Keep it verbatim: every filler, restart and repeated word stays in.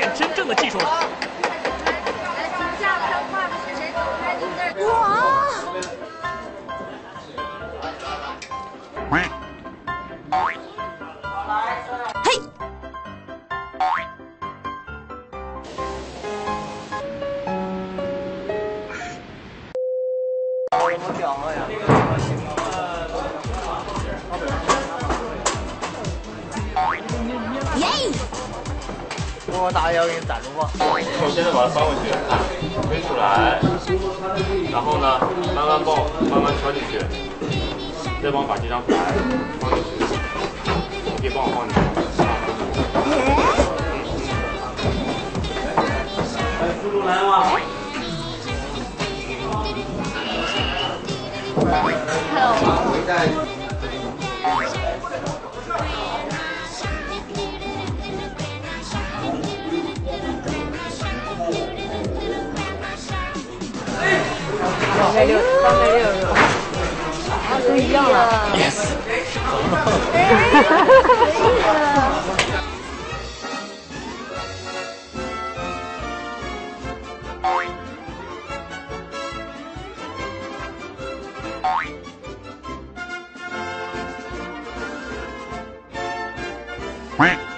验真正的技术了。 哇！嘿！ 我屌了呀！ 耶！ 我打也要给你攒住吧。 我现在把它翻过去，推出来，然后呢，慢慢抱，慢慢敲进去，再帮我把这张牌放进去，你可以帮我放进去。 还有辅助来吗？ 还有吗？ 三百六，三百六是吧？啊，都一样了。 Yes。 Quack.